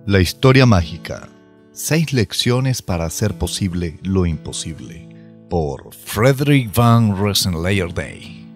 La historia mágica. 6 lecciones para hacer posible lo imposible. Por Frederick Van Rensselaer.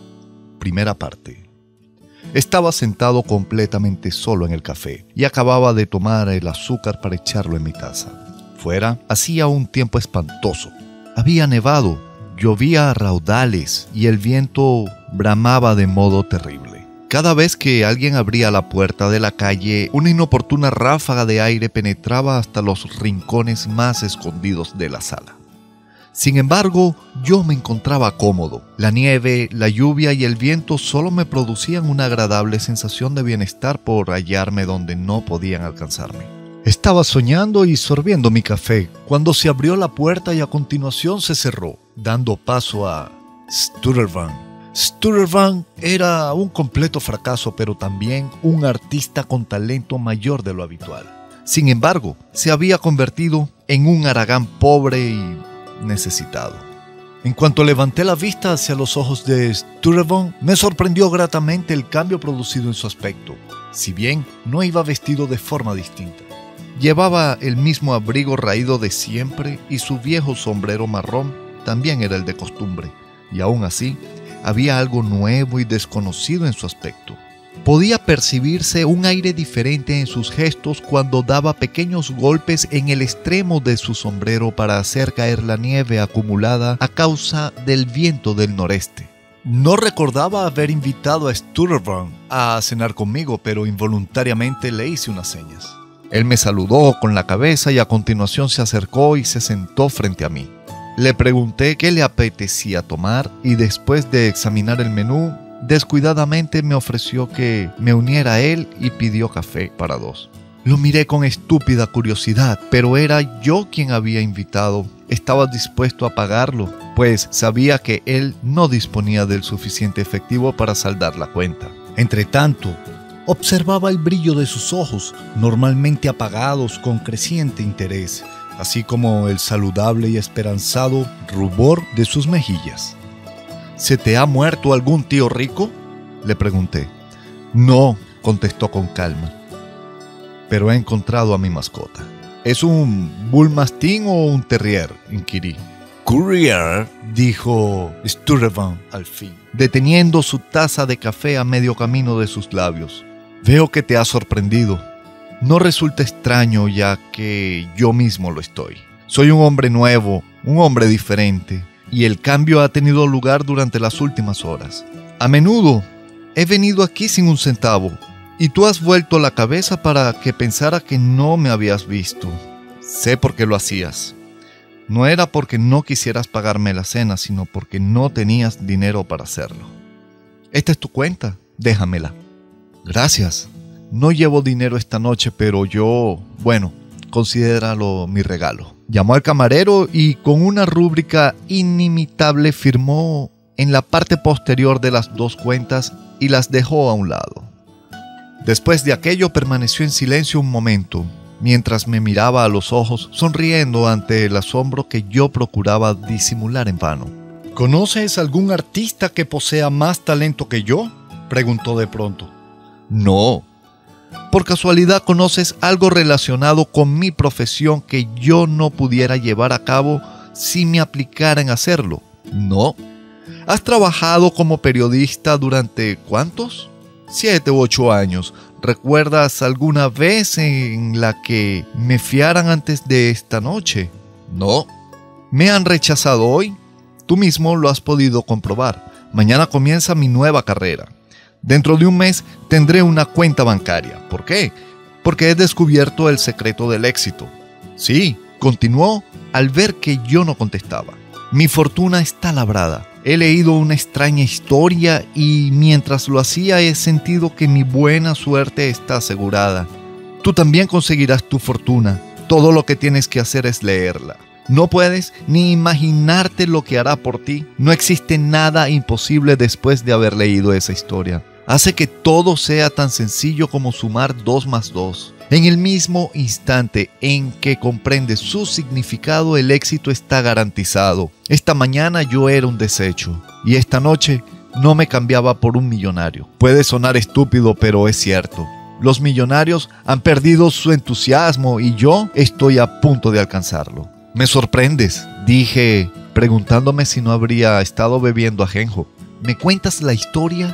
Primera parte. Estaba sentado completamente solo en el café y acababa de tomar el azúcar para echarlo en mi taza. Fuera hacía un tiempo espantoso. Había nevado, llovía a raudales y el viento bramaba de modo terrible. Cada vez que alguien abría la puerta de la calle, una inoportuna ráfaga de aire penetraba hasta los rincones más escondidos de la sala. Sin embargo, yo me encontraba cómodo. La nieve, la lluvia y el viento solo me producían una agradable sensación de bienestar por hallarme donde no podían alcanzarme. Estaba soñando y sorbiendo mi café cuando se abrió la puerta y a continuación se cerró, dando paso a Sturtevant. Sturtevant era un completo fracaso, pero también un artista con talento mayor de lo habitual. Sin embargo, se había convertido en un haragán pobre y necesitado. En cuanto levanté la vista hacia los ojos de Sturtevant, me sorprendió gratamente el cambio producido en su aspecto, si bien no iba vestido de forma distinta. Llevaba el mismo abrigo raído de siempre y su viejo sombrero marrón también era el de costumbre, y aún así, había algo nuevo y desconocido en su aspecto. Podía percibirse un aire diferente en sus gestos cuando daba pequeños golpes en el extremo de su sombrero para hacer caer la nieve acumulada a causa del viento del noreste. No recordaba haber invitado a Sturtevant a cenar conmigo, pero involuntariamente le hice unas señas. Él me saludó con la cabeza y a continuación se acercó y se sentó frente a mí. Le pregunté qué le apetecía tomar y después de examinar el menú, descuidadamente me ofreció que me uniera a él y pidió café para 2. Lo miré con estúpida curiosidad, pero era yo quien había invitado. Estaba dispuesto a pagarlo, pues sabía que él no disponía del suficiente efectivo para saldar la cuenta. Entretanto, observaba el brillo de sus ojos, normalmente apagados con creciente interés, así como el saludable y esperanzado rubor de sus mejillas. ¿Se te ha muerto algún tío rico?, le pregunté. No, contestó con calma, pero he encontrado a mi mascota. ¿Es un bull mastín o un terrier?, inquirí. Courier, dijo Sturtevant al fin, deteniendo su taza de café a medio camino de sus labios. Veo que te ha sorprendido. No resulta extraño, ya que yo mismo lo estoy. Soy un hombre nuevo, un hombre diferente, y el cambio ha tenido lugar durante las últimas horas. A menudo he venido aquí sin un centavo, y tú has vuelto la cabeza para que pensara que no me habías visto. Sé por qué lo hacías. No era porque no quisieras pagarme la cena, sino porque no tenías dinero para hacerlo. Esta es tu cuenta, déjamela. Gracias. No llevo dinero esta noche, pero considéralo mi regalo. Llamó al camarero y con una rúbrica inimitable firmó en la parte posterior de las 2 cuentas y las dejó a un lado. Después de aquello permaneció en silencio un momento, mientras me miraba a los ojos, sonriendo ante el asombro que yo procuraba disimular en vano. ¿Conoces algún artista que posea más talento que yo?, preguntó de pronto. No. ¿Por casualidad conoces algo relacionado con mi profesión que yo no pudiera llevar a cabo si me aplicara en hacerlo? No. ¿Has trabajado como periodista durante cuántos? 7 u 8 años. ¿Recuerdas alguna vez en la que me fiaran antes de esta noche? No. ¿Me han rechazado hoy? Tú mismo lo has podido comprobar. Mañana comienza mi nueva carrera. Dentro de un mes tendré una cuenta bancaria. ¿Por qué? Porque he descubierto el secreto del éxito. Sí, continuó al ver que yo no contestaba. Mi fortuna está labrada. He leído una extraña historia y mientras lo hacía he sentido que mi buena suerte está asegurada. Tú también conseguirás tu fortuna. Todo lo que tienes que hacer es leerla. No puedes ni imaginarte lo que hará por ti. No existe nada imposible después de haber leído esa historia. Hace que todo sea tan sencillo como sumar 2 más 2. En el mismo instante en que comprendes su significado, el éxito está garantizado. Esta mañana yo era un desecho y esta noche no me cambiaba por un millonario. Puede sonar estúpido, pero es cierto. Los millonarios han perdido su entusiasmo y yo estoy a punto de alcanzarlo. Me sorprendes, dije, preguntándome si no habría estado bebiendo ajenjo. ¿Me cuentas la historia?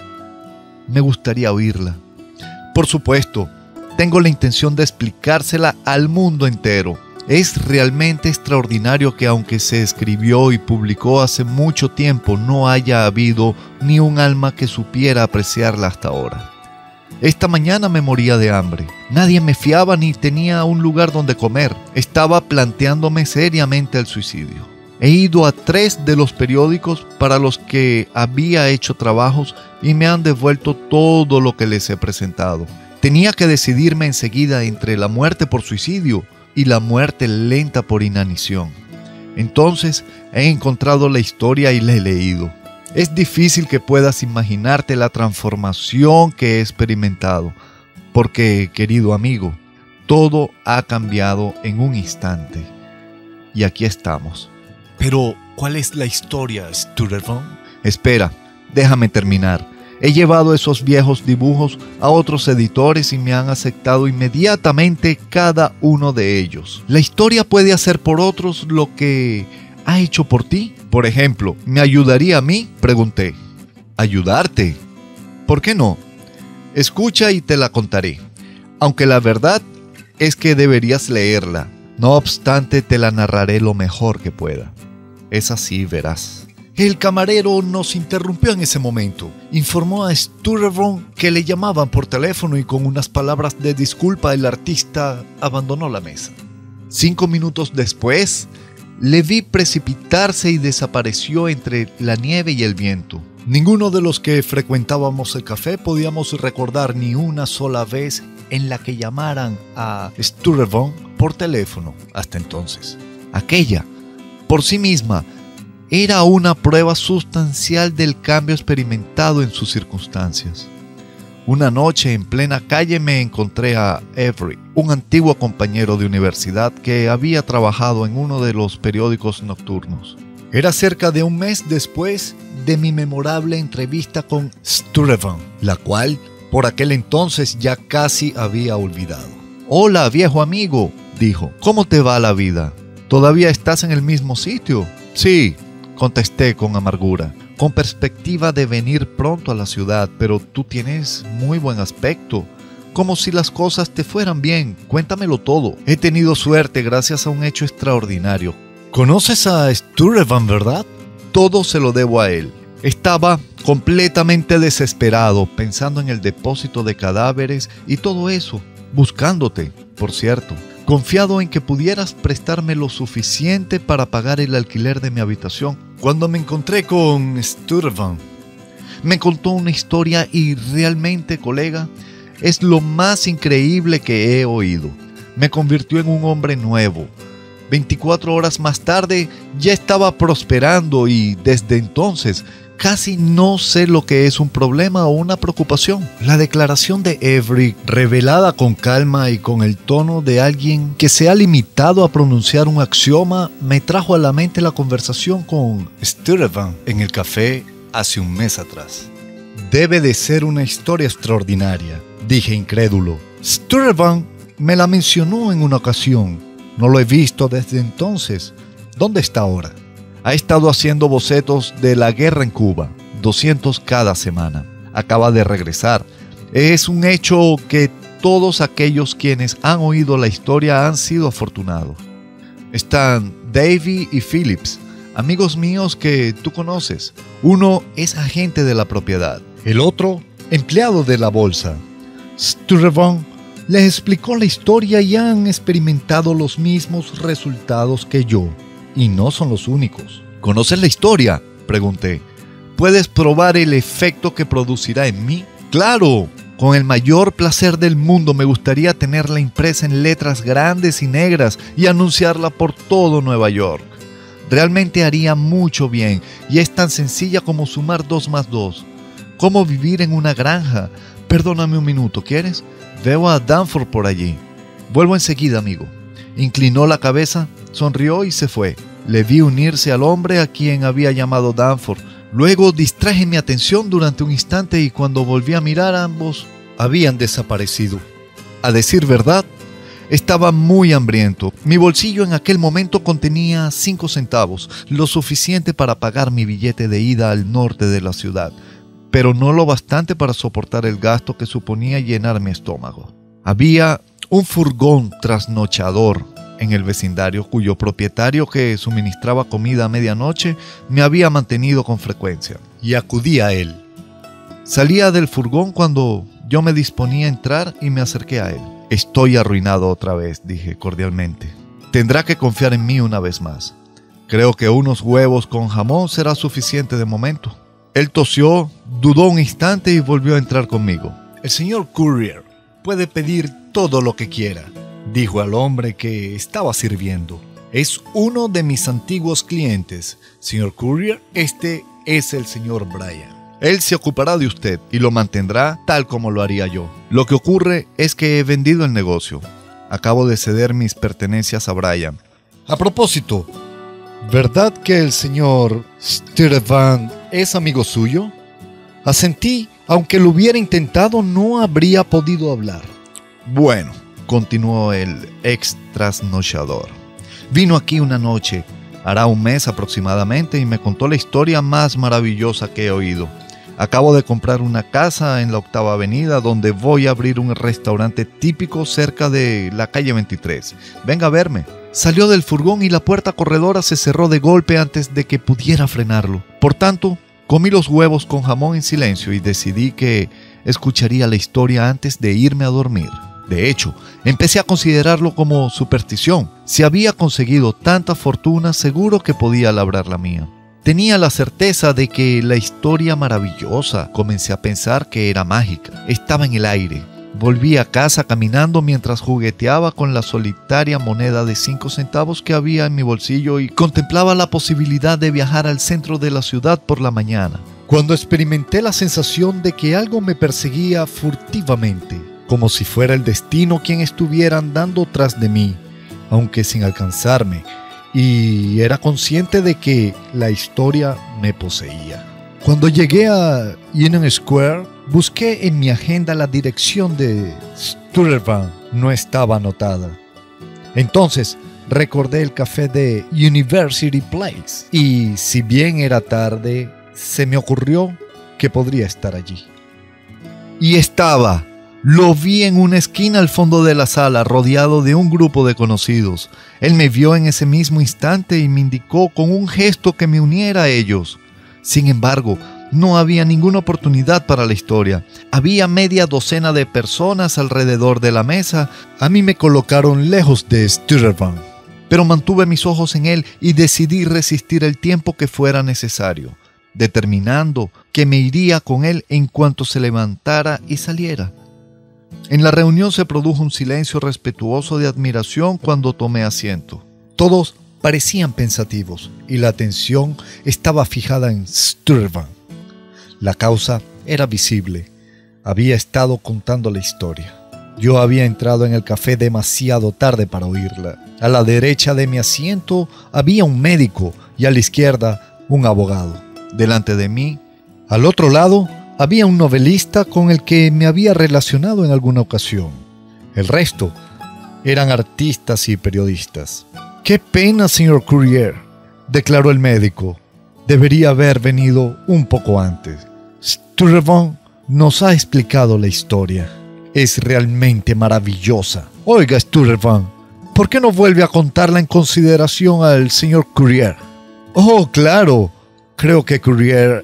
Me gustaría oírla. Por supuesto, tengo la intención de explicársela al mundo entero. Es realmente extraordinario que aunque se escribió y publicó hace mucho tiempo, no haya habido ni un alma que supiera apreciarla hasta ahora. Esta mañana me moría de hambre. Nadie me fiaba ni tenía un lugar donde comer. Estaba planteándome seriamente el suicidio. He ido a 3 de los periódicos para los que había hecho trabajos y me han devuelto todo lo que les he presentado. Tenía que decidirme enseguida entre la muerte por suicidio y la muerte lenta por inanición. Entonces he encontrado la historia y la he leído. Es difícil que puedas imaginarte la transformación que he experimentado, porque, querido amigo, todo ha cambiado en un instante. Y aquí estamos. Pero, ¿cuál es la historia, Sturtevant? Espera, déjame terminar. He llevado esos viejos dibujos a otros editores y me han aceptado inmediatamente cada uno de ellos. ¿La historia puede hacer por otros lo que ha hecho por ti? Por ejemplo, ¿me ayudaría a mí? Pregunté. ¿Ayudarte? ¿Por qué no? Escucha y te la contaré. Aunque la verdad es que deberías leerla. No obstante, te la narraré lo mejor que pueda. Es así, verás. El camarero nos interrumpió en ese momento. Informó a Sturtevant que le llamaban por teléfono y con unas palabras de disculpa el artista abandonó la mesa. 5 minutos después, le vi precipitarse y desapareció entre la nieve y el viento. Ninguno de los que frecuentábamos el café podíamos recordar ni una sola vez en la que llamaran a Sturtevant por teléfono hasta entonces. Aquella, por sí misma, era una prueba sustancial del cambio experimentado en sus circunstancias. Una noche en plena calle me encontré a Avery, un antiguo compañero de universidad que había trabajado en uno de los periódicos nocturnos. Era cerca de un mes después de mi memorable entrevista con Sturtevant, la cual por aquel entonces ya casi había olvidado. «Hola, viejo amigo», dijo. «¿Cómo te va la vida? ¿Todavía estás en el mismo sitio?» «Sí», contesté con amargura, con perspectiva de venir pronto a la ciudad, pero tú tienes muy buen aspecto, como si las cosas te fueran bien. Cuéntamelo todo. He tenido suerte gracias a un hecho extraordinario. ¿Conoces a Sturtevant, verdad? Todo se lo debo a él. Estaba completamente desesperado, pensando en el depósito de cadáveres y todo eso, buscándote, por cierto. Confiado en que pudieras prestarme lo suficiente para pagar el alquiler de mi habitación. Cuando me encontré con Sturtevant, me contó una historia y realmente, colega, es lo más increíble que he oído. Me convirtió en un hombre nuevo. 24 horas más tarde ya estaba prosperando y desde entonces casi no sé lo que es un problema o una preocupación. La declaración de Avery, revelada con calma y con el tono de alguien que se ha limitado a pronunciar un axioma, me trajo a la mente la conversación con Sturtevant en el café hace un mes atrás. Debe de ser una historia extraordinaria, dije incrédulo. Sturtevant me la mencionó en una ocasión. No lo he visto desde entonces. ¿Dónde está ahora? Ha estado haciendo bocetos de la guerra en Cuba, 200 cada semana. Acaba de regresar. Es un hecho que todos aquellos quienes han oído la historia han sido afortunados. Están Davy y Phillips, amigos míos que tú conoces. Uno es agente de la propiedad, el otro empleado de la bolsa. Sturtevant les explicó la historia y han experimentado los mismos resultados que yo. Y no son los únicos. ¿Conoces la historia?, pregunté. ¿Puedes probar el efecto que producirá en mí? Claro, con el mayor placer del mundo. Me gustaría tenerla impresa en letras grandes y negras y anunciarla por todo Nueva York. Realmente haría mucho bien y es tan sencilla como sumar 2 más 2. ¿Cómo vivir en una granja? Perdóname un minuto, ¿quieres? Veo a Danforth por allí. Vuelvo enseguida, amigo. Inclinó la cabeza, sonrió y se fue. Le vi unirse al hombre a quien había llamado Danforth. Luego distraje mi atención durante un instante y cuando volví a mirar, ambos habían desaparecido. A decir verdad, estaba muy hambriento. Mi bolsillo en aquel momento contenía 5 centavos, lo suficiente para pagar mi billete de ida al norte de la ciudad, pero no lo bastante para soportar el gasto que suponía llenar mi estómago. Había un furgón trasnochador en el vecindario cuyo propietario, que suministraba comida a medianoche, me había mantenido con frecuencia, y acudí a él. Salía del furgón cuando yo me disponía a entrar y me acerqué a él. «Estoy arruinado otra vez», dije cordialmente. «Tendrá que confiar en mí una vez más. Creo que unos huevos con jamón será suficiente de momento». Él tosió, dudó un instante y volvió a entrar conmigo. «El señor Courier puede pedir todo lo que quiera», dijo al hombre que estaba sirviendo. «Es uno de mis antiguos clientes. Señor Courier, este es el señor Bryan. Él se ocupará de usted y lo mantendrá tal como lo haría yo. Lo que ocurre es que he vendido el negocio. Acabo de ceder mis pertenencias a Bryan. A propósito, ¿verdad que el señor Sturtevant es amigo suyo?» Asentí. Aunque lo hubiera intentado, no habría podido hablar. «Bueno», continuó el ex trasnochador, «vino aquí una noche, hará un mes aproximadamente, y me contó la historia más maravillosa que he oído. Acabo de comprar una casa en la 8ª Avenida donde voy a abrir un restaurante típico cerca de la calle 23. Venga a verme». Salió del furgón y la puerta corredora se cerró de golpe antes de que pudiera frenarlo. Por tanto, comí los huevos con jamón en silencio y decidí que escucharía la historia antes de irme a dormir. De hecho, empecé a considerarlo como superstición. Si había conseguido tanta fortuna, seguro que podía labrar la mía. Tenía la certeza de que la historia maravillosa, comencé a pensar que era mágica, estaba en el aire. Volví a casa caminando mientras jugueteaba con la solitaria moneda de 5 centavos que había en mi bolsillo y contemplaba la posibilidad de viajar al centro de la ciudad por la mañana, cuando experimenté la sensación de que algo me perseguía furtivamente, como si fuera el destino quien estuviera andando tras de mí, aunque sin alcanzarme, y era consciente de que la historia me poseía. Cuando llegué a Union Square, busqué en mi agenda la dirección de Sturtevant. No estaba anotada. Entonces recordé el café de University Place y, si bien era tarde, se me ocurrió que podría estar allí. Y estaba. Lo vi en una esquina al fondo de la sala, rodeado de un grupo de conocidos. Él me vio en ese mismo instante y me indicó con un gesto que me uniera a ellos. Sin embargo, no había ninguna oportunidad para la historia. Había media docena de personas alrededor de la mesa. A mí me colocaron lejos de Sturtevant, pero mantuve mis ojos en él y decidí resistir el tiempo que fuera necesario, determinando que me iría con él en cuanto se levantara y saliera. En la reunión se produjo un silencio respetuoso de admiración cuando tomé asiento. Todos parecían pensativos y la atención estaba fijada en Sturtevant. La causa era visible. Había estado contando la historia. Yo había entrado en el café demasiado tarde para oírla. A la derecha de mi asiento había un médico y a la izquierda un abogado. Delante de mí, al otro lado, había un novelista con el que me había relacionado en alguna ocasión. El resto eran artistas y periodistas. «Qué pena, señor Courier», declaró el médico. «Debería haber venido un poco antes. Sturtevant nos ha explicado la historia. Es realmente maravillosa. Oiga, Sturtevant, ¿por qué no vuelve a contarla en consideración al señor Courier?» «Oh, claro. Creo que Courier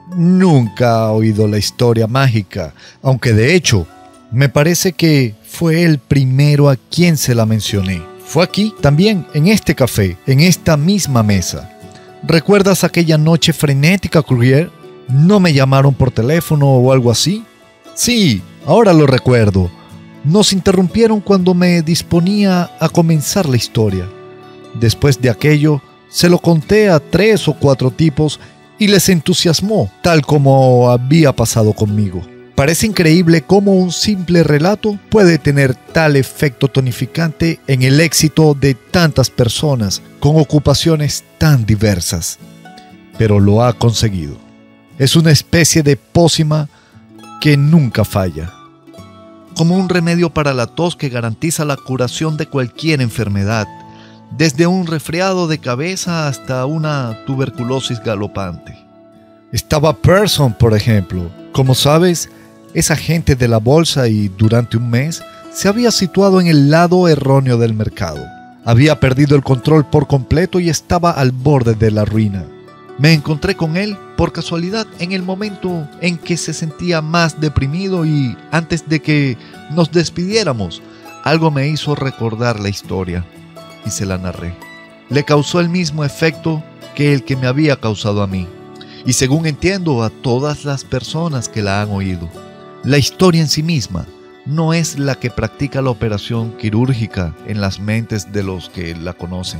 nunca ha oído la historia mágica, aunque de hecho me parece que fue el primero a quien se la mencioné. Fue aquí, también, en este café, en esta misma mesa. ¿Recuerdas aquella noche frenética, Courier? ¿No me llamaron por teléfono o algo así?» «Sí, ahora lo recuerdo. Nos interrumpieron cuando me disponía a comenzar la historia. Después de aquello, se lo conté a 3 o 4 tipos y les entusiasmó, tal como había pasado conmigo. Parece increíble cómo un simple relato puede tener tal efecto tonificante en el éxito de tantas personas con ocupaciones tan diversas. Pero lo ha conseguido. Es una especie de pócima que nunca falla». como un remedio para la tos que garantiza la curación de cualquier enfermedad, desde un resfriado de cabeza hasta una tuberculosis galopante. Estaba Pearson, por ejemplo. Como sabes, es agente de la bolsa y durante un mes se había situado en el lado erróneo del mercado. Había perdido el control por completo y estaba al borde de la ruina. Me encontré con él por casualidad en el momento en que se sentía más deprimido y antes de que nos despidiéramos, algo me hizo recordar la historia y se la narré. Le causó el mismo efecto que el que me había causado a mí y según entiendo a todas las personas que la han oído. La historia en sí misma no es la que practica la operación quirúrgica en las mentes de los que la conocen.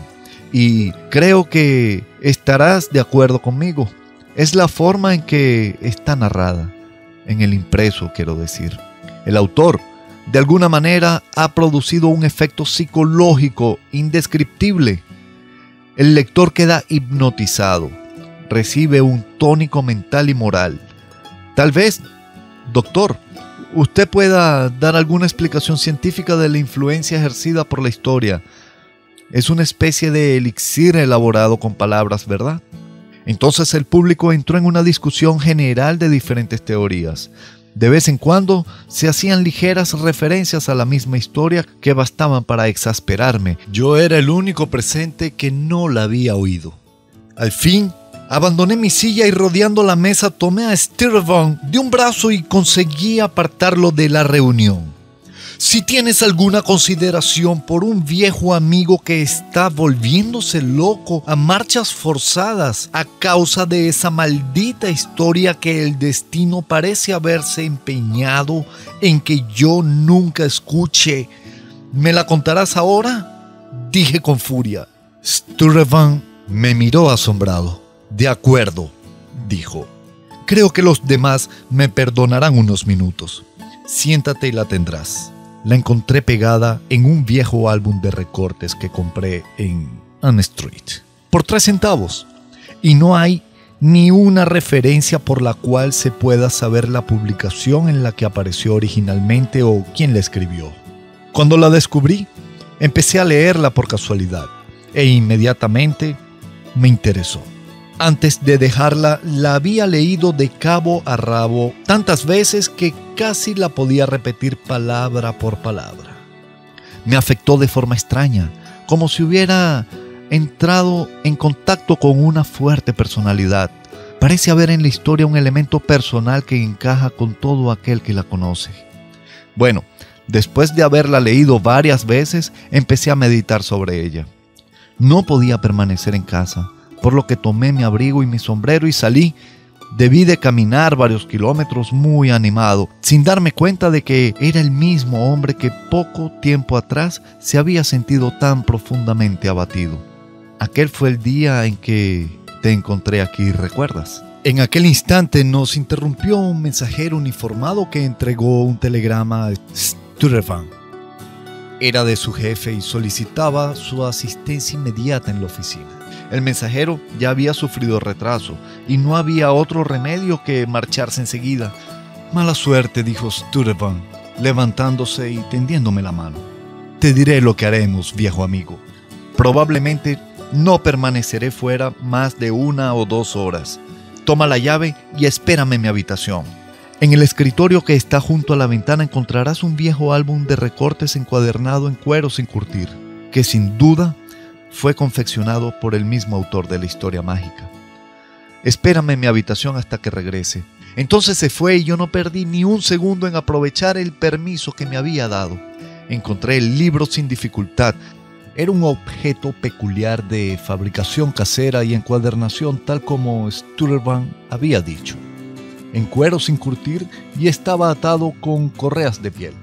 Y creo que estarás de acuerdo conmigo. Es la forma en que está narrada, en el impreso quiero decir. El autor, de alguna manera, ha producido un efecto psicológico indescriptible. El lector queda hipnotizado, recibe un tónico mental y moral. Tal vez, doctor, usted pueda dar alguna explicación científica de la influencia ejercida por la historia. Es una especie de elixir elaborado con palabras, ¿verdad? Entonces el público entró en una discusión general de diferentes teorías. De vez en cuando se hacían ligeras referencias a la misma historia que bastaban para exasperarme. Yo era el único presente que no la había oído. Al fin, abandoné mi silla y rodeando la mesa tomé a Sturtevant de un brazo y conseguí apartarlo de la reunión. Si tienes alguna consideración por un viejo amigo que está volviéndose loco a marchas forzadas a causa de esa maldita historia que el destino parece haberse empeñado en que yo nunca escuche, ¿me la contarás ahora?, dije con furia. Sturtevant me miró asombrado. De acuerdo, dijo. Creo que los demás me perdonarán unos minutos. Siéntate y la tendrás. La encontré pegada en un viejo álbum de recortes que compré en Ann Street por 3 centavos. Y no hay ni una referencia por la cual se pueda saber la publicación en la que apareció originalmente o quién la escribió. Cuando la descubrí, empecé a leerla por casualidad e inmediatamente me interesó. Antes de dejarla, la había leído de cabo a rabo tantas veces que casi la podía repetir palabra por palabra. Me afectó de forma extraña, como si hubiera entrado en contacto con una fuerte personalidad. Parece haber en la historia un elemento personal que encaja con todo aquel que la conoce. Bueno, después de haberla leído varias veces, empecé a meditar sobre ella. No podía permanecer en casa, por lo que tomé mi abrigo y mi sombrero y salí. Debí de caminar varios kilómetros muy animado, sin darme cuenta de que era el mismo hombre que poco tiempo atrás se había sentido tan profundamente abatido. Aquel fue el día en que te encontré aquí, ¿recuerdas? En aquel instante nos interrumpió un mensajero uniformado que entregó un telegrama a Sturtevant. Era de su jefe y solicitaba su asistencia inmediata en la oficina. El mensajero ya había sufrido retraso y no había otro remedio que marcharse enseguida. Mala suerte, dijo Sturtevant, levantándose y tendiéndome la mano. Te diré lo que haremos, viejo amigo. Probablemente no permaneceré fuera más de 1 o 2 horas. Toma la llave y espérame en mi habitación. En el escritorio que está junto a la ventana encontrarás un viejo álbum de recortes encuadernado en cuero sin curtir, que sin duda fue confeccionado por el mismo autor de la historia mágica. Espérame en mi habitación hasta que regrese. Entonces se fue y yo no perdí ni un segundo en aprovechar el permiso que me había dado. Encontré el libro sin dificultad. Era un objeto peculiar de fabricación casera y encuadernación tal como Sturtevant había dicho. En cuero sin curtir y estaba atado con correas de piel.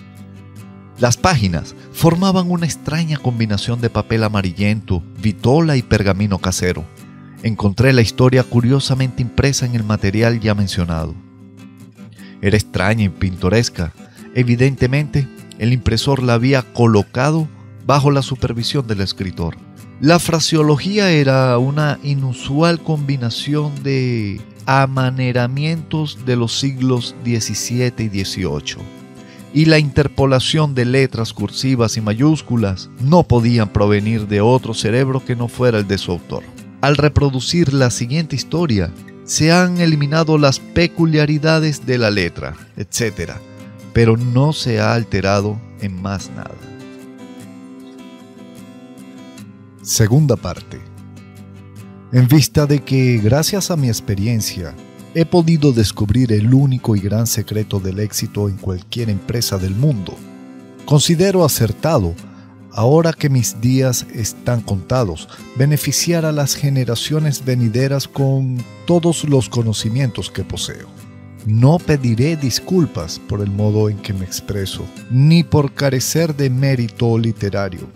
Las páginas formaban una extraña combinación de papel amarillento, vitola y pergamino casero. Encontré la historia curiosamente impresa en el material ya mencionado. Era extraña y pintoresca. Evidentemente, el impresor la había colocado bajo la supervisión del escritor. La fraseología era una inusual combinación de amaneramientos de los siglos XVII y XVIII. y la interpolación de letras cursivas y mayúsculas no podían provenir de otro cerebro que no fuera el de su autor. Al reproducir la siguiente historia, se han eliminado las peculiaridades de la letra, etc., pero no se ha alterado en más nada. Segunda parte. En vista de que, gracias a mi experiencia, he podido descubrir el único y gran secreto del éxito en cualquier empresa del mundo, considero acertado, ahora que mis días están contados, beneficiar a las generaciones venideras con todos los conocimientos que poseo. No pediré disculpas por el modo en que me expreso, ni por carecer de mérito literario,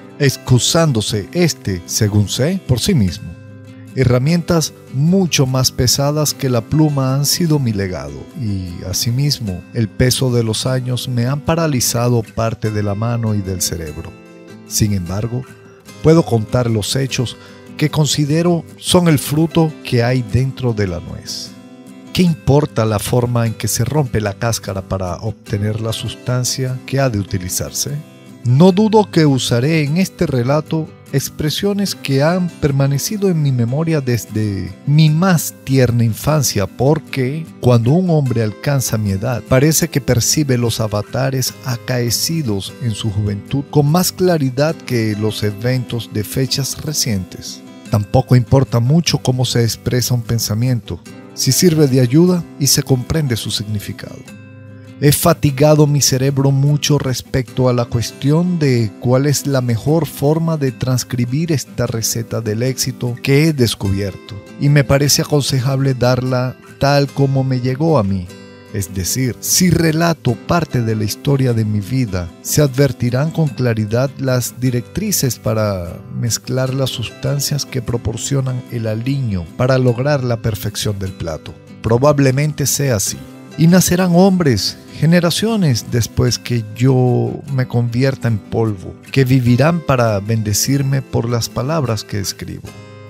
excusándose según sé, por sí mismo. Herramientas mucho más pesadas que la pluma han sido mi legado y, asimismo, el peso de los años me han paralizado parte de la mano y del cerebro. Sin embargo, puedo contar los hechos que considero son el fruto que hay dentro de la nuez. ¿Qué importa la forma en que se rompe la cáscara para obtener la sustancia que ha de utilizarse? No dudo que usaré en este relato expresiones que han permanecido en mi memoria desde mi más tierna infancia, porque cuando un hombre alcanza mi edad, parece que percibe los avatares acaecidos en su juventud con más claridad que los eventos de fechas recientes. Tampoco importa mucho cómo se expresa un pensamiento, si sirve de ayuda y se comprende su significado. He fatigado mi cerebro mucho respecto a la cuestión de cuál es la mejor forma de transcribir esta receta del éxito que he descubierto, y me parece aconsejable darla tal como me llegó a mí. Es decir, si relato parte de la historia de mi vida, se advertirán con claridad las directrices para mezclar las sustancias que proporcionan el aliño para lograr la perfección del plato. Probablemente sea así. Y nacerán hombres, generaciones después que yo me convierta en polvo, que vivirán para bendecirme por las palabras que escribo.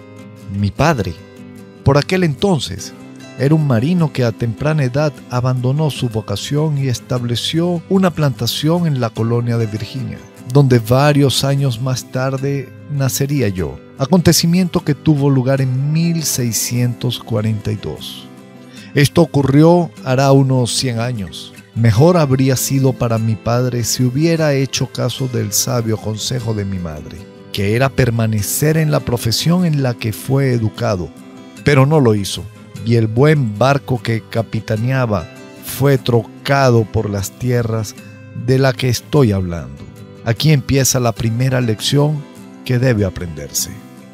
Mi padre, por aquel entonces, era un marino que a temprana edad abandonó su vocación y estableció una plantación en la colonia de Virginia, donde varios años más tarde nacería yo, acontecimiento que tuvo lugar en 1642. Esto ocurrió hará unos 100 años. Mejor habría sido para mi padre si hubiera hecho caso del sabio consejo de mi madre, que era permanecer en la profesión en la que fue educado, pero no lo hizo, y el buen barco que capitaneaba fue trocado por las tierras de la que estoy hablando. Aquí empieza la primera lección que debe aprenderse.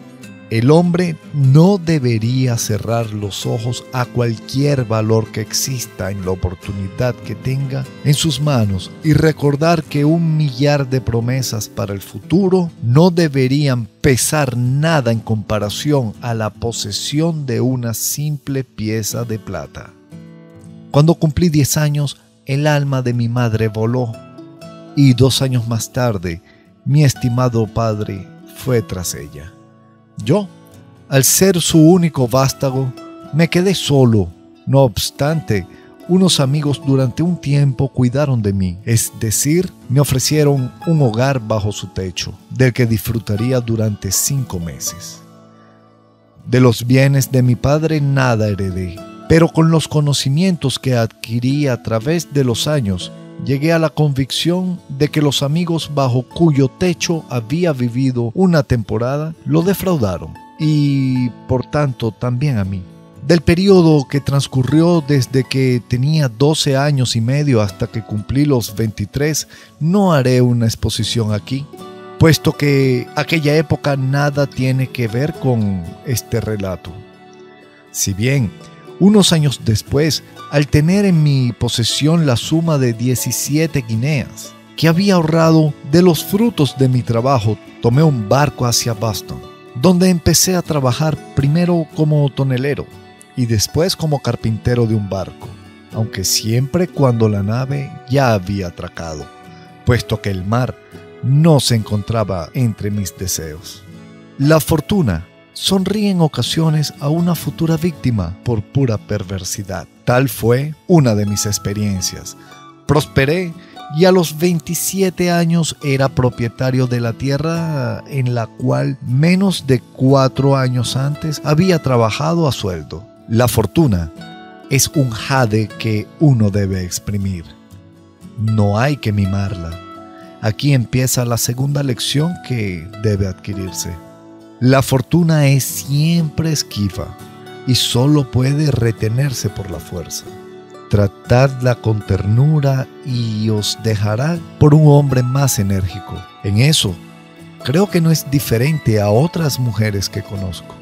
El hombre no debería cerrar los ojos a cualquier valor que exista en la oportunidad que tenga en sus manos y recordar que 1.000.000 de promesas para el futuro no deberían pesar nada en comparación a la posesión de una simple pieza de plata. Cuando cumplí 10 años, el alma de mi madre voló y 2 años más tarde, mi estimado padre fue tras ella. Yo, al ser su único vástago, me quedé solo. No obstante, unos amigos durante un tiempo cuidaron de mí, es decir, me ofrecieron un hogar bajo su techo, del que disfrutaría durante 5 meses. De los bienes de mi padre nada heredé, pero con los conocimientos que adquirí a través de los años, llegué a la convicción de que los amigos bajo cuyo techo había vivido una temporada lo defraudaron y, por tanto, también a mí. Del periodo que transcurrió desde que tenía 12 años y medio hasta que cumplí los 23, no haré una exposición aquí, puesto que aquella época nada tiene que ver con este relato. Si bien, unos años después, al tener en mi posesión la suma de 17 guineas que había ahorrado de los frutos de mi trabajo, tomé un barco hacia Boston, donde empecé a trabajar primero como tonelero y después como carpintero de un barco, aunque siempre cuando la nave ya había atracado, puesto que el mar no se encontraba entre mis deseos. La fortuna sonríe en ocasiones a una futura víctima por pura perversidad. Tal fue una de mis experiencias. Prosperé y a los 27 años era propietario de la tierra en la cual menos de 4 años antes había trabajado a sueldo. La fortuna es un jade que uno debe exprimir. No hay que mimarla. Aquí empieza la segunda lección que debe adquirirse. La fortuna es siempre esquiva y solo puede retenerse por la fuerza. Tratadla con ternura y os dejará por un hombre más enérgico. En eso, creo que no es diferente a otras mujeres que conozco.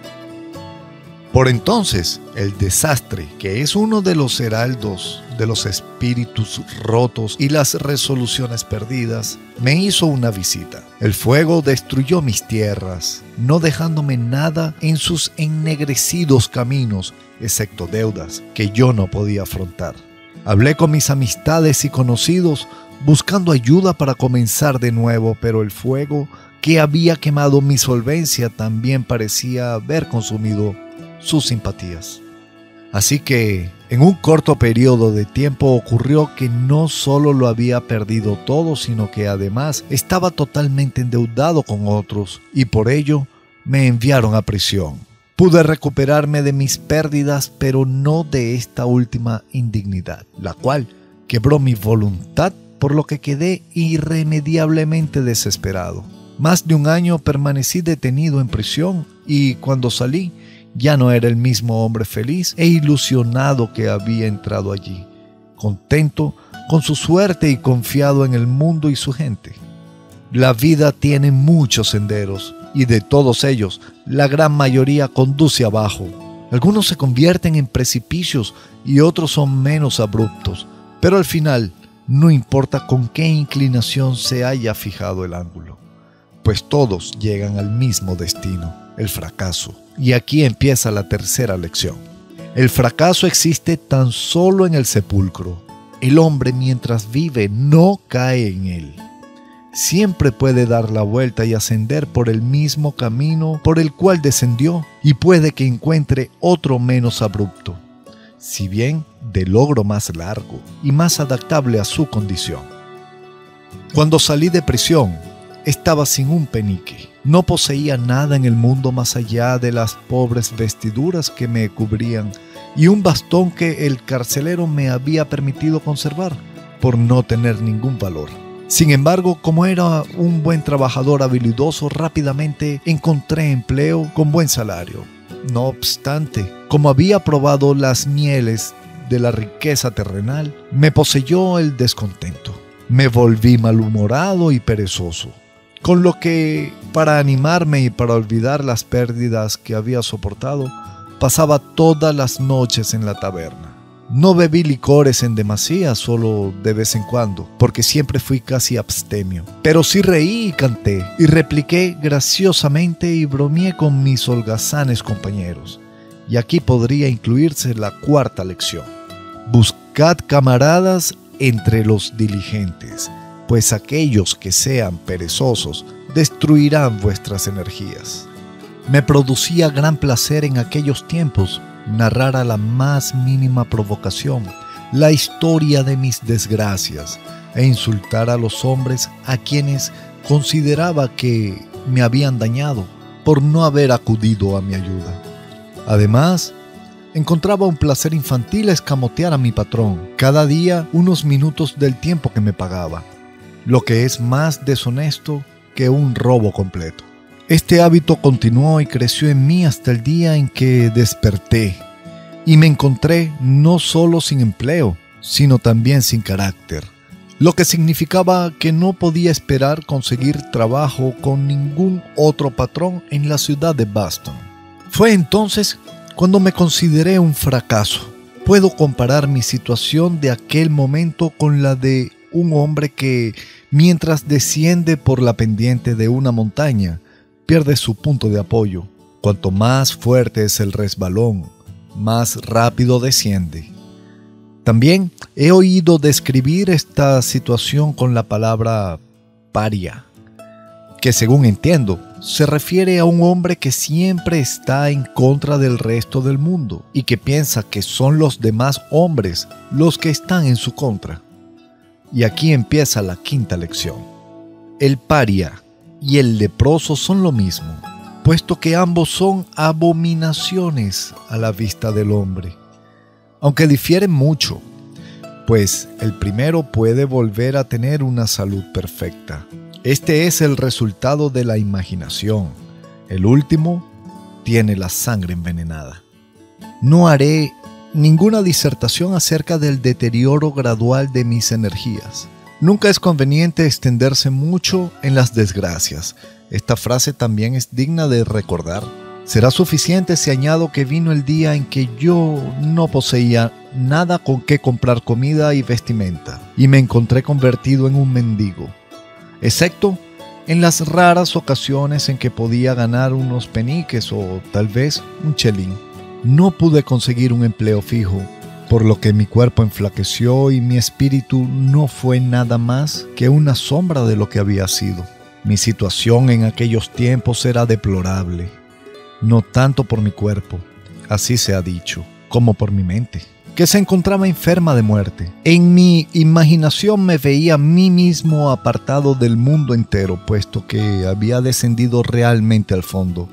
Por entonces, el desastre, que es uno de los heraldos de los espíritus rotos y las resoluciones perdidas, me hizo una visita. El fuego destruyó mis tierras, no dejándome nada en sus ennegrecidos caminos, excepto deudas que yo no podía afrontar. Hablé con mis amistades y conocidos buscando ayuda para comenzar de nuevo, pero el fuego que había quemado mi solvencia también parecía haber consumido sus simpatías. Así que en un corto periodo de tiempo ocurrió que no solo lo había perdido todo, sino que además estaba totalmente endeudado con otros y por ello me enviaron a prisión. Pude recuperarme de mis pérdidas, pero no de esta última indignidad, la cual quebró mi voluntad, por lo que quedé irremediablemente desesperado. Más de un año permanecí detenido en prisión y cuando salí ya no era el mismo hombre feliz e ilusionado que había entrado allí, contento con su suerte y confiado en el mundo y su gente. La vida tiene muchos senderos y de todos ellos la gran mayoría conduce abajo. Algunos se convierten en precipicios y otros son menos abruptos, pero al final no importa con qué inclinación se haya fijado el ángulo, pues todos llegan al mismo destino, el fracaso. Y aquí empieza la tercera lección. El fracaso existe tan solo en el sepulcro. El hombre mientras vive no cae en él. Siempre puede dar la vuelta y ascender por el mismo camino por el cual descendió y puede que encuentre otro menos abrupto, si bien de logro más largo y más adaptable a su condición. Cuando salí de prisión, estaba sin un penique. No poseía nada en el mundo más allá de las pobres vestiduras que me cubrían y un bastón que el carcelero me había permitido conservar por no tener ningún valor. Sin embargo, como era un buen trabajador habilidoso, rápidamente encontré empleo con buen salario. No obstante, como había probado las mieles de la riqueza terrenal, me poseyó el descontento. Me volví malhumorado y perezoso, con lo que, para animarme y para olvidar las pérdidas que había soportado, pasaba todas las noches en la taberna. No bebí licores en demasía, solo de vez en cuando, porque siempre fui casi abstemio. Pero sí reí y canté, y repliqué graciosamente y bromeé con mis holgazanes compañeros. Y aquí podría incluirse la cuarta lección. Buscad camaradas entre los diligentes, pues aquellos que sean perezosos destruirán vuestras energías. Me producía gran placer en aquellos tiempos narrar a la más mínima provocación la historia de mis desgracias e insultar a los hombres a quienes consideraba que me habían dañado por no haber acudido a mi ayuda. Además, encontraba un placer infantil escamotear a mi patrón cada día unos minutos del tiempo que me pagaba, lo que es más deshonesto que un robo completo. Este hábito continuó y creció en mí hasta el día en que desperté y me encontré no solo sin empleo, sino también sin carácter, lo que significaba que no podía esperar conseguir trabajo con ningún otro patrón en la ciudad de Boston. Fue entonces cuando me consideré un fracaso. Puedo comparar mi situación de aquel momento con la de un hombre que, mientras desciende por la pendiente de una montaña, pierde su punto de apoyo. Cuanto más fuerte es el resbalón, más rápido desciende. También he oído describir esta situación con la palabra paria, que según entiendo, se refiere a un hombre que siempre está en contra del resto del mundo y que piensa que son los demás hombres los que están en su contra. Y aquí empieza la quinta lección. El paria y el leproso son lo mismo, puesto que ambos son abominaciones a la vista del hombre, aunque difieren mucho, pues el primero puede volver a tener una salud perfecta. Este es el resultado de la imaginación. El último tiene la sangre envenenada. No haré ninguna disertación acerca del deterioro gradual de mis energías. Nunca es conveniente extenderse mucho en las desgracias. Esta frase también es digna de recordar. Será suficiente si añado que vino el día en que yo no poseía nada con qué comprar comida y vestimenta, y me encontré convertido en un mendigo, excepto en las raras ocasiones en que podía ganar unos peniques o tal vez un chelín. No pude conseguir un empleo fijo, por lo que mi cuerpo enflaqueció y mi espíritu no fue nada más que una sombra de lo que había sido. Mi situación en aquellos tiempos era deplorable, no tanto por mi cuerpo, así se ha dicho, como por mi mente, que se encontraba enferma de muerte. En mi imaginación me veía a mí mismo apartado del mundo entero, puesto que había descendido realmente al fondo.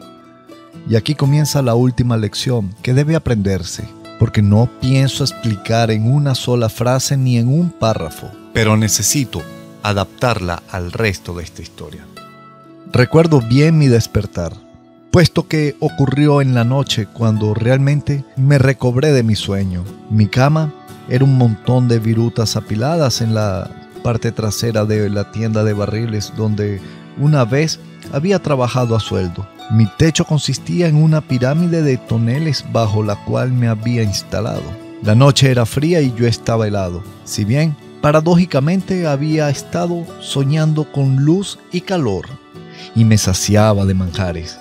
Y aquí comienza la última lección que debe aprenderse, porque no pienso explicar en una sola frase ni en un párrafo, pero necesito adaptarla al resto de esta historia. Recuerdo bien mi despertar, puesto que ocurrió en la noche cuando realmente me recobré de mi sueño. Mi cama era un montón de virutas apiladas en la parte trasera de la tienda de barriles donde una vez había trabajado a sueldo. Mi techo consistía en una pirámide de toneles bajo la cual me había instalado. La noche era fría y yo estaba helado, si bien paradójicamente había estado soñando con luz y calor y me saciaba de manjares.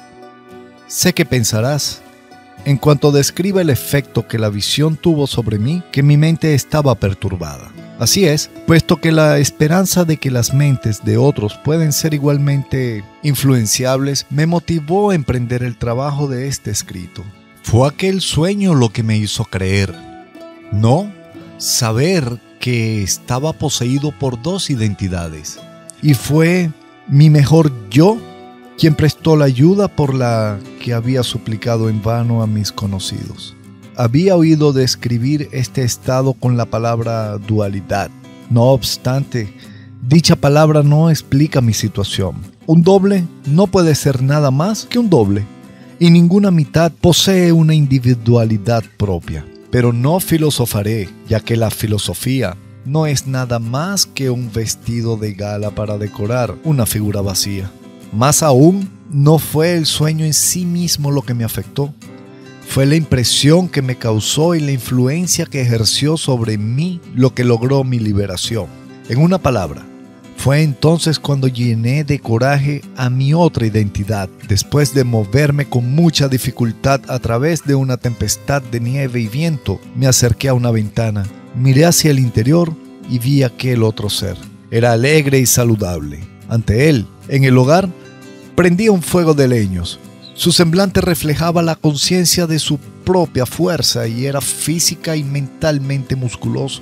Sé que pensarás, en cuanto describa el efecto que la visión tuvo sobre mí, que mi mente estaba perturbada. Así es, puesto que la esperanza de que las mentes de otros pueden ser igualmente influenciables me motivó a emprender el trabajo de este escrito. Fue aquel sueño lo que me hizo creer, no saber que estaba poseído por dos identidades. Y fue mi mejor yo quien prestó la ayuda por la que había suplicado en vano a mis conocidos. Había oído describir este estado con la palabra dualidad. No obstante, dicha palabra no explica mi situación. Un doble no puede ser nada más que un doble, y ninguna mitad posee una individualidad propia. Pero no filosofaré, ya que la filosofía no es nada más que un vestido de gala para decorar una figura vacía. Más aún, no fue el sueño en sí mismo lo que me afectó. Fue la impresión que me causó y la influencia que ejerció sobre mí lo que logró mi liberación. En una palabra, fue entonces cuando llené de coraje a mi otra identidad. Después de moverme con mucha dificultad a través de una tempestad de nieve y viento, me acerqué a una ventana, miré hacia el interior y vi aquel otro ser. Era alegre y saludable. Ante él, en el hogar, prendía un fuego de leños. Su semblante reflejaba la conciencia de su propia fuerza y era física y mentalmente musculoso.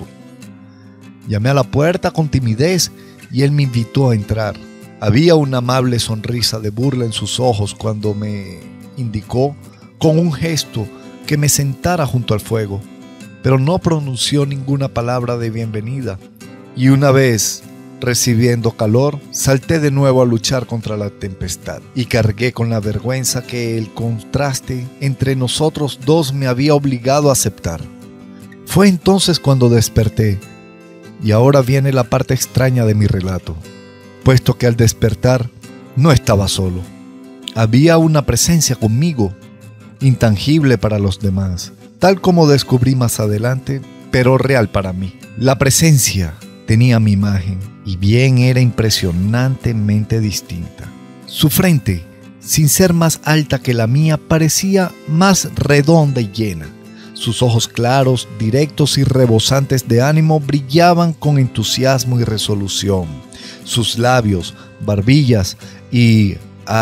Llamé a la puerta con timidez y él me invitó a entrar. Había una amable sonrisa de burla en sus ojos cuando me indicó con un gesto que me sentara junto al fuego, pero no pronunció ninguna palabra de bienvenida. Y una vez recibiendo calor, salté de nuevo a luchar contra la tempestad y cargué con la vergüenza que el contraste entre nosotros dos me había obligado a aceptar. Fue entonces cuando desperté, y ahora viene la parte extraña de mi relato, puesto que al despertar no estaba solo. Había una presencia conmigo, intangible para los demás, tal como descubrí más adelante, pero real para mí. La presencia tenía mi imagen, y bien era impresionantemente distinta. Su frente, sin ser más alta que la mía, parecía más redonda y llena. Sus ojos claros, directos y rebosantes de ánimo brillaban con entusiasmo y resolución. Sus labios, barbillas y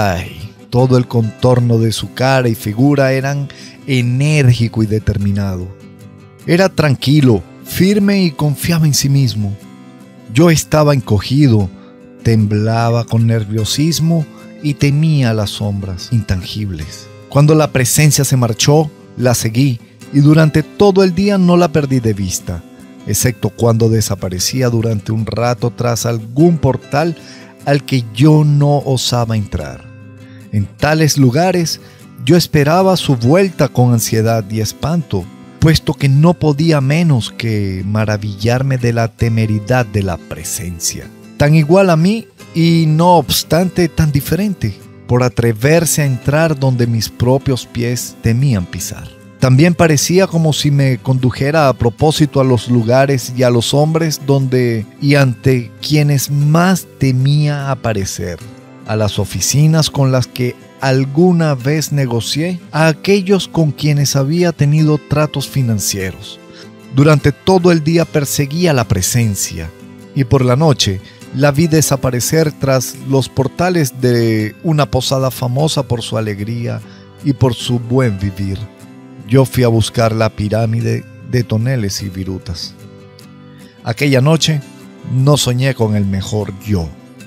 todo el contorno de su cara y figura eran enérgico y determinado. Era tranquilo, firme y confiaba en sí mismo. Yo estaba encogido, temblaba con nerviosismo y temía las sombras intangibles. Cuando la presencia se marchó, la seguí y durante todo el día no la perdí de vista, excepto cuando desaparecía durante un rato tras algún portal al que yo no osaba entrar. En tales lugares yo esperaba su vuelta con ansiedad y espanto, puesto que no podía menos que maravillarme de la temeridad de la presencia, tan igual a mí y no obstante tan diferente, por atreverse a entrar donde mis propios pies temían pisar. También parecía como si me condujera a propósito a los lugares y a los hombres donde y ante quienes más temía aparecer, a las oficinas con las que alguna vez negocié, a aquellos con quienes había tenido tratos financieros. Durante todo el día perseguía la presencia y por la noche la vi desaparecer tras los portales de una posada famosa por su alegría y por su buen vivir. Yo fui a buscar la pirámide de toneles y virutas. Aquella noche no soñé con el mejor yo.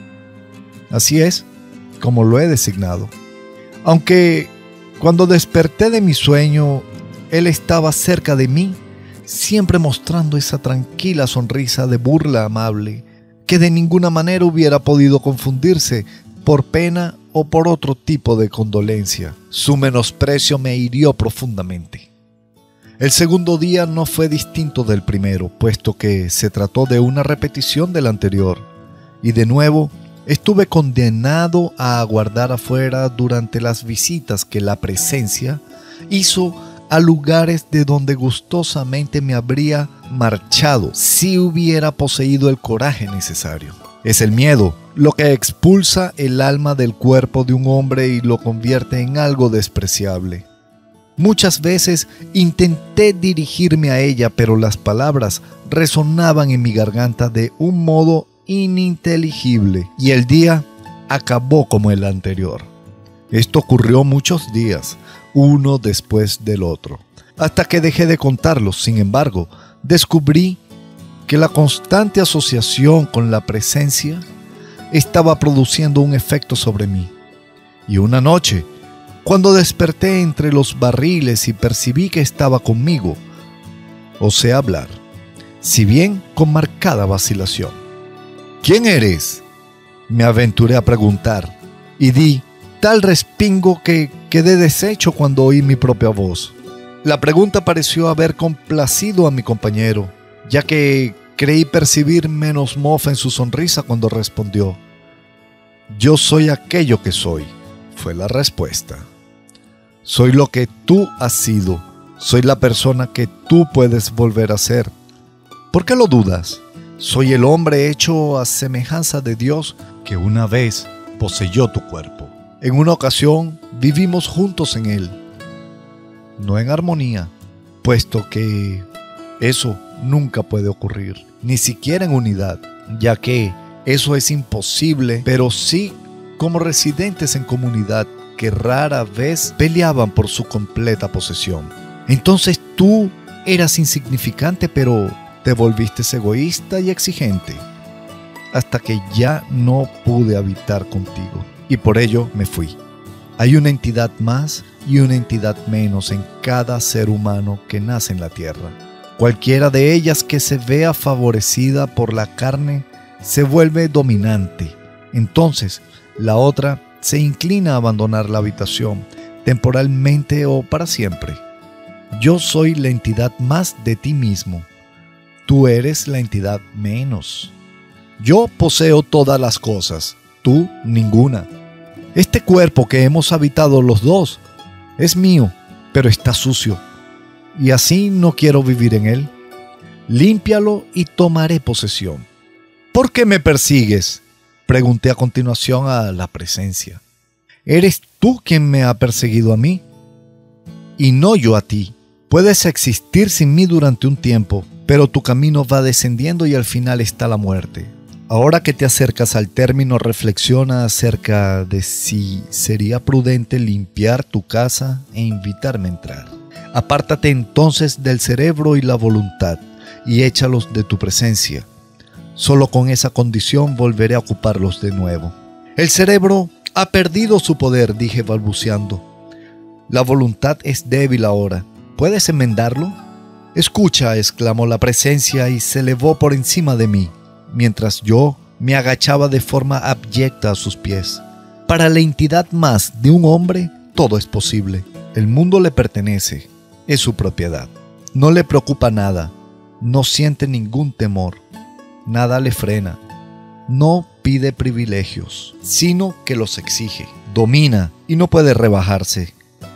Así es como lo he designado. Aunque cuando desperté de mi sueño, él estaba cerca de mí, siempre mostrando esa tranquila sonrisa de burla amable que de ninguna manera hubiera podido confundirse por pena o por otro tipo de condolencia. Su menosprecio me hirió profundamente. El segundo día no fue distinto del primero, puesto que se trató de una repetición del anterior, y de nuevo estuve condenado a aguardar afuera durante las visitas que la presencia hizo a lugares de donde gustosamente me habría marchado si hubiera poseído el coraje necesario. Es el miedo lo que expulsa el alma del cuerpo de un hombre y lo convierte en algo despreciable. Muchas veces intenté dirigirme a ella, pero las palabras resonaban en mi garganta de un modo ininteligible y el día acabó como el anterior. Esto ocurrió muchos días, uno después del otro, hasta que dejé de contarlos. Sin embargo, descubrí que la constante asociación con la presencia estaba produciendo un efecto sobre mí. Y una noche, cuando desperté entre los barriles y percibí que estaba conmigo, osé hablar, si bien con marcada vacilación. ¿Quién eres?, me aventuré a preguntar, y di tal respingo que quedé deshecho cuando oí mi propia voz. La pregunta pareció haber complacido a mi compañero, ya que creí percibir menos mofa en su sonrisa cuando respondió. Yo soy aquello que soy, fue la respuesta. Soy lo que tú has sido, soy la persona que tú puedes volver a ser. ¿Por qué lo dudas? Soy el hombre hecho a semejanza de Dios que una vez poseyó tu cuerpo. En una ocasión vivimos juntos en él, no en armonía, puesto que eso nunca puede ocurrir, ni siquiera en unidad, ya que eso es imposible, pero sí como residentes en comunidad que rara vez peleaban por su completa posesión. Entonces tú eras insignificante, pero te volviste egoísta y exigente, hasta que ya no pude habitar contigo, y por ello me fui. Hay una entidad más y una entidad menos en cada ser humano que nace en la tierra. Cualquiera de ellas que se vea favorecida por la carne se vuelve dominante. Entonces, la otra se inclina a abandonar la habitación, temporalmente o para siempre. Yo soy la entidad más de ti mismo. Tú eres la entidad menos. Yo poseo todas las cosas, tú ninguna. Este cuerpo que hemos habitado los dos es mío, pero está sucio, y así no quiero vivir en él. Límpialo y tomaré posesión. ¿Por qué me persigues?, pregunté a continuación a la presencia. ¿Eres tú quien me ha perseguido a mí? Y no yo a ti. Puedes existir sin mí durante un tiempo, pero tu camino va descendiendo y al final está la muerte. Ahora que te acercas al término, reflexiona acerca de si sería prudente limpiar tu casa e invitarme a entrar. Apártate entonces del cerebro y la voluntad y échalos de tu presencia. Solo con esa condición volveré a ocuparlos de nuevo. El cerebro ha perdido su poder, dije balbuceando. La voluntad es débil ahora. ¿Puedes enmendarlo? Escucha, exclamó la presencia y se elevó por encima de mí, mientras yo me agachaba de forma abyecta a sus pies. Para la entidad más de un hombre, todo es posible. El mundo le pertenece, es su propiedad. No le preocupa nada, no siente ningún temor, nada le frena. No pide privilegios, sino que los exige. Domina y no puede rebajarse.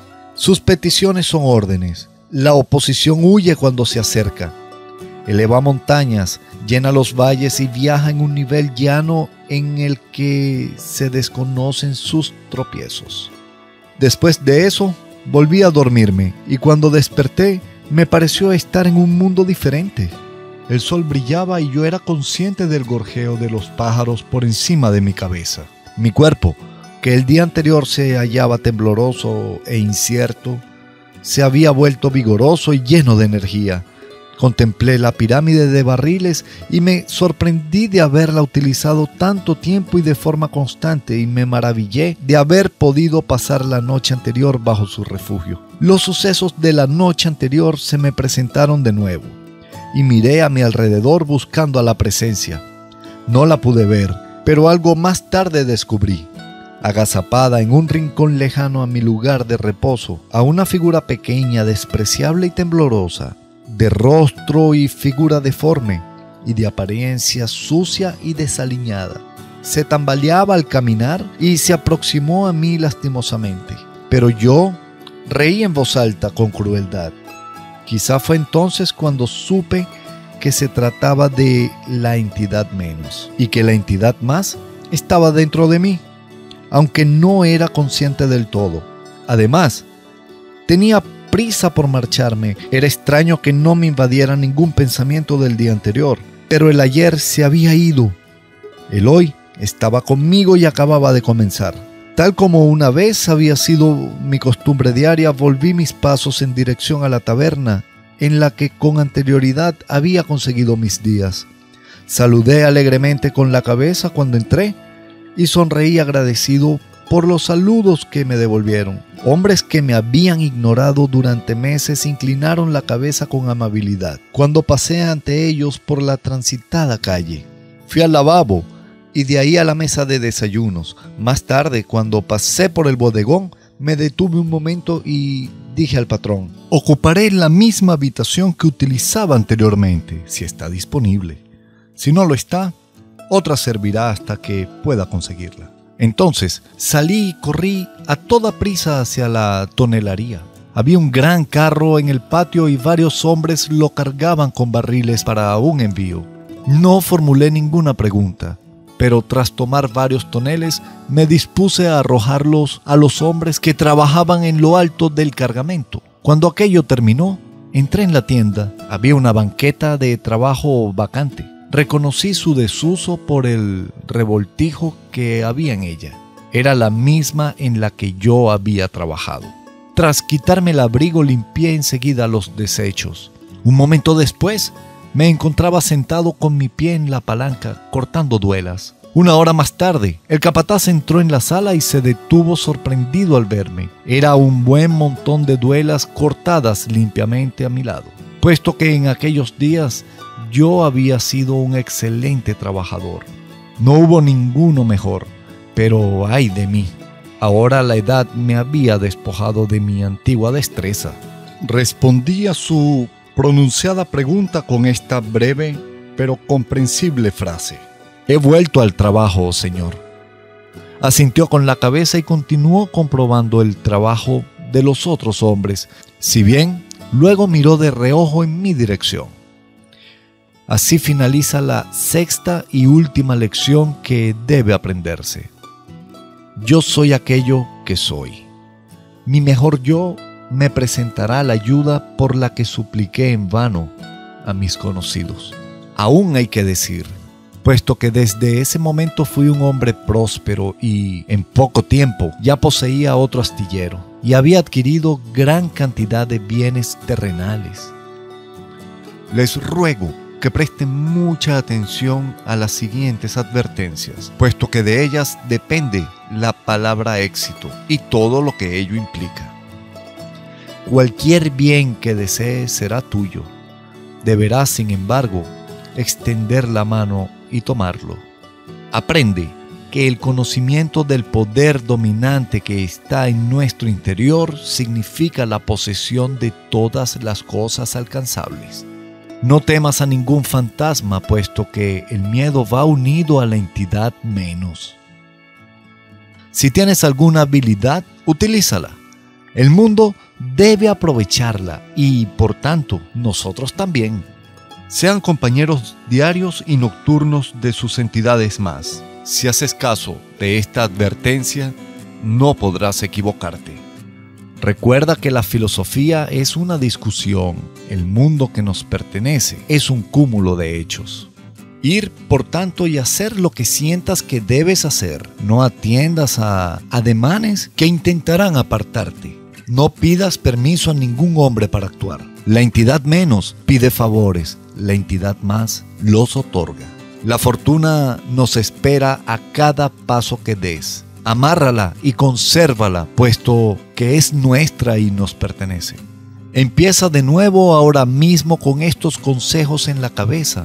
Sus peticiones son órdenes. La oposición huye cuando se acerca. Eleva montañas, llena los valles y viaja en un nivel llano en el que se desconocen sus tropiezos. Después de eso, volví a dormirme y cuando desperté, me pareció estar en un mundo diferente. El sol brillaba y yo era consciente del gorjeo de los pájaros por encima de mi cabeza. Mi cuerpo, que el día anterior se hallaba tembloroso e incierto, se había vuelto vigoroso y lleno de energía. Contemplé la pirámide de barriles y me sorprendí de haberla utilizado tanto tiempo y de forma constante, y me maravillé de haber podido pasar la noche anterior bajo su refugio. Los sucesos de la noche anterior se me presentaron de nuevo, y miré a mi alrededor buscando a la presencia. No la pude ver, pero algo más tarde descubrí, agazapada en un rincón lejano a mi lugar de reposo, a una figura pequeña, despreciable y temblorosa, de rostro y figura deforme, y de apariencia sucia y desaliñada. Se tambaleaba al caminar y se aproximó a mí lastimosamente, pero yo reí en voz alta con crueldad. Quizá fue entonces cuando supe que se trataba de la entidad menos, y que la entidad más estaba dentro de mí, aunque no era consciente del todo. Además, tenía prisa por marcharme. Era extraño que no me invadiera ningún pensamiento del día anterior, pero el ayer se había ido. El hoy estaba conmigo y acababa de comenzar. Tal como una vez había sido mi costumbre diaria, volví mis pasos en dirección a la taberna en la que con anterioridad había conseguido mis días. Saludé alegremente con la cabeza cuando entré y sonreí agradecido por los saludos que me devolvieron. Hombres que me habían ignorado durante meses inclinaron la cabeza con amabilidad cuando pasé ante ellos por la transitada calle. Fui al lavabo y de ahí a la mesa de desayunos. Más tarde, cuando pasé por el bodegón, me detuve un momento y dije al patrón: ocuparé la misma habitación que utilizaba anteriormente, si está disponible. Si no lo está, otra servirá hasta que pueda conseguirla. Entonces salí y corrí a toda prisa hacia la tonelaría. Había un gran carro en el patio y varios hombres lo cargaban con barriles para un envío. No formulé ninguna pregunta, pero tras tomar varios toneles me dispuse a arrojarlos a los hombres que trabajaban en lo alto del cargamento. Cuando aquello terminó, entré en la tienda. Había una banqueta de trabajo vacante. Reconocí su desuso por el revoltijo que había en ella. Era la misma en la que yo había trabajado. Tras quitarme el abrigo, limpié enseguida los desechos. Un momento después, me encontraba sentado con mi pie en la palanca, cortando duelas. Una hora más tarde, el capataz entró en la sala y se detuvo sorprendido al verme. Era un buen montón de duelas cortadas limpiamente a mi lado, puesto que en aquellos días yo había sido un excelente trabajador. No hubo ninguno mejor, pero ay de mí. Ahora la edad me había despojado de mi antigua destreza. Respondí a su pronunciada pregunta con esta breve pero comprensible frase: he vuelto al trabajo, señor. Asintió con la cabeza y continuó comprobando el trabajo de los otros hombres, si bien luego miró de reojo en mi dirección. Así finaliza la sexta y última lección que debe aprenderse. Yo soy aquello que soy. Mi mejor yo me presentará la ayuda por la que supliqué en vano a mis conocidos. Aún hay que decir, puesto que desde ese momento fui un hombre próspero y en poco tiempo ya poseía otro astillero y había adquirido gran cantidad de bienes terrenales. Les ruego que presten mucha atención a las siguientes advertencias, puesto que de ellas depende la palabra éxito y todo lo que ello implica. Cualquier bien que desees será tuyo. Deberás, sin embargo, extender la mano y tomarlo. Aprende que el conocimiento del poder dominante que está en nuestro interior significa la posesión de todas las cosas alcanzables. No temas a ningún fantasma, puesto que el miedo va unido a la entidad menos. Si tienes alguna habilidad, utilízala. El mundo debe aprovecharla y, por tanto, nosotros también. Sean compañeros diarios y nocturnos de sus entidades más. Si haces caso de esta advertencia, no podrás equivocarte. Recuerda que la filosofía es una discusión. El mundo que nos pertenece es un cúmulo de hechos. Ir, por tanto, y hacer lo que sientas que debes hacer. No atiendas a ademanes que intentarán apartarte. No pidas permiso a ningún hombre para actuar. La entidad menos pide favores, la entidad más los otorga. La fortuna nos espera a cada paso que des. Amárrala y consérvala, puesto que es nuestra y nos pertenece. Empieza de nuevo ahora mismo con estos consejos en la cabeza.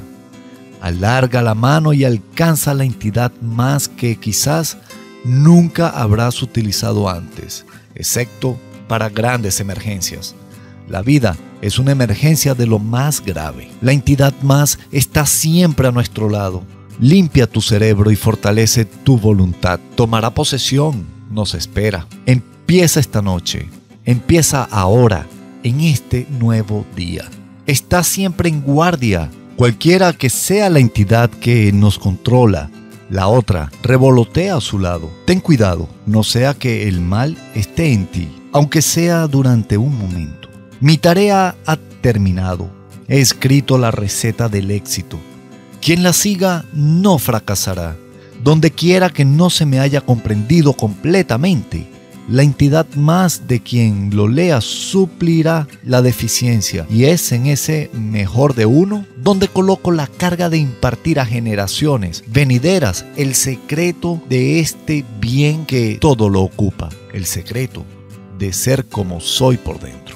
Alarga la mano y alcanza la entidad más que quizás nunca habrás utilizado antes, excepto para grandes emergencias. La vida es una emergencia de lo más grave. La entidad más está siempre a nuestro lado. Limpia tu cerebro y fortalece tu voluntad. Tomará posesión, nos espera. Empieza esta noche. Empieza ahora, en este nuevo día. Está siempre en guardia. Cualquiera que sea la entidad que nos controla, la otra revolotea a su lado. Ten cuidado, no sea que el mal esté en ti, aunque sea durante un momento. Mi tarea ha terminado. He escrito la receta del éxito. Quien la siga no fracasará. Donde quiera que no se me haya comprendido completamente, la entidad más de quien lo lea suplirá la deficiencia. Y es en ese mejor de uno donde coloco la carga de impartir a generaciones venideras el secreto de este bien que todo lo ocupa. El secreto de ser como soy por dentro.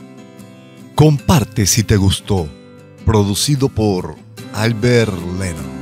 Comparte si te gustó. Producido por Albert Lennon.